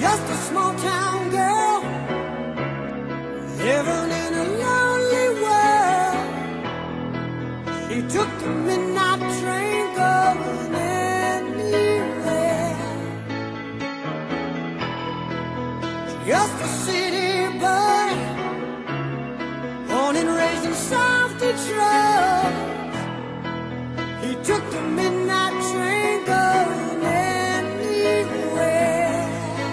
just a small town girl living in a lonely world. She took the midnight train going anywhere. Just a city boy, born and raised in South Detroit. He took the midnight train going anywhere.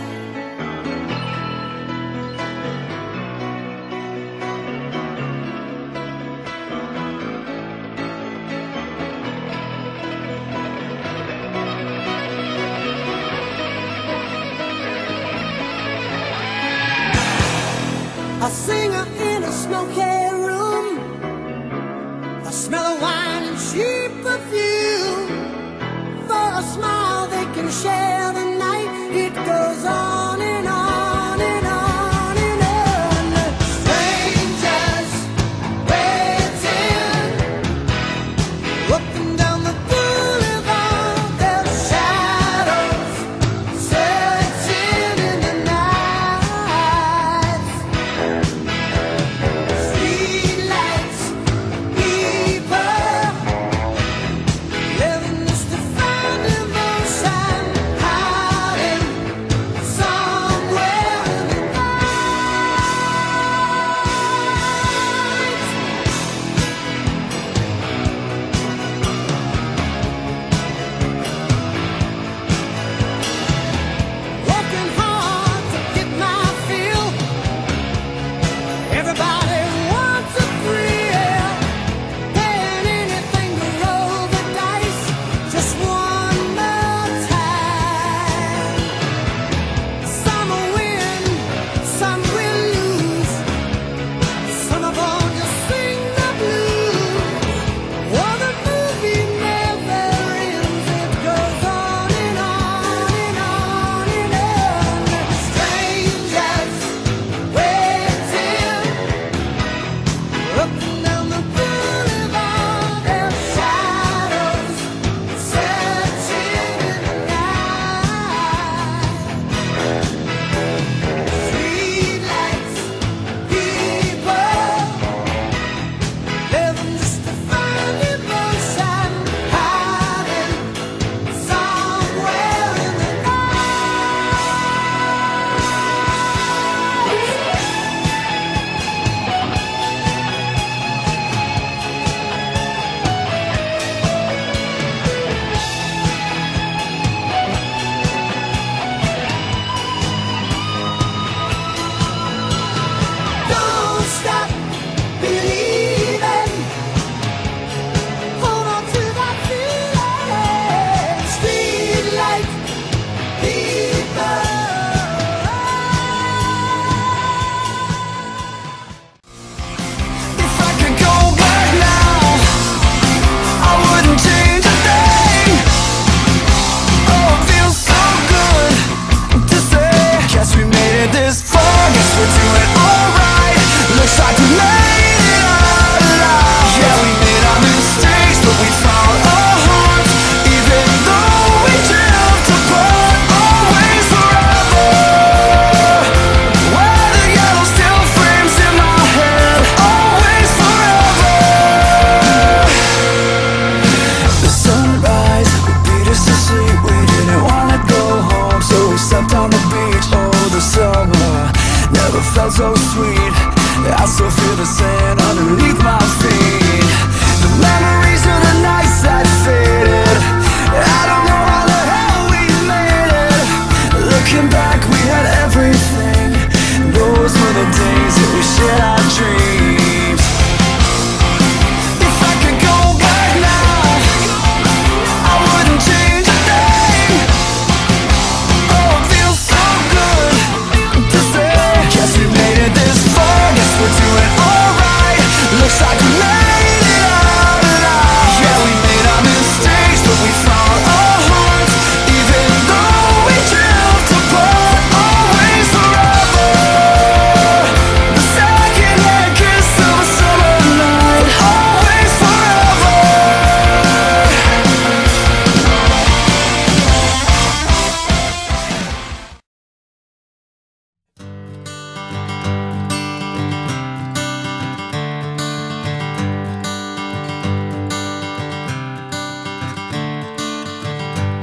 A singer in a smoky room, the smell of wine and cheap perfume. For a smile they can share the night. It goes on and on and on and on. Strangers waiting up and down the boulevard, their shadows searching in the night. Street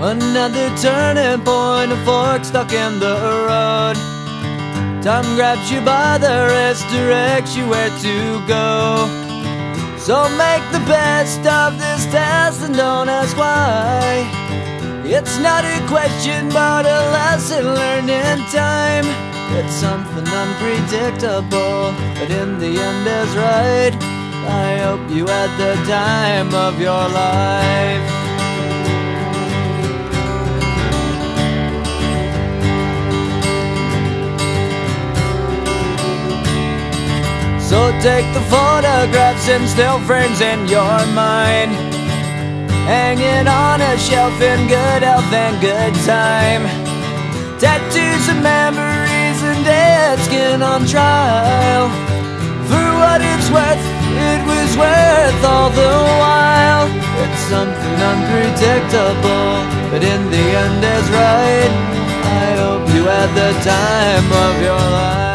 Another turning point, a fork stuck in the road. Time grabs you by the wrist, directs you where to go. So make the best of this test and don't ask why. It's not a question but a lesson learned in time. It's something unpredictable, but in the end is right. I hope you had the time of your life. So take the photographs and still frames in your mind, hanging on a shelf in good health and good time. Tattoos and memories and dead skin on trial. For what it's worth, it was worth all the while. It's something unpredictable, but in the end is right. I hope you had the time of your life.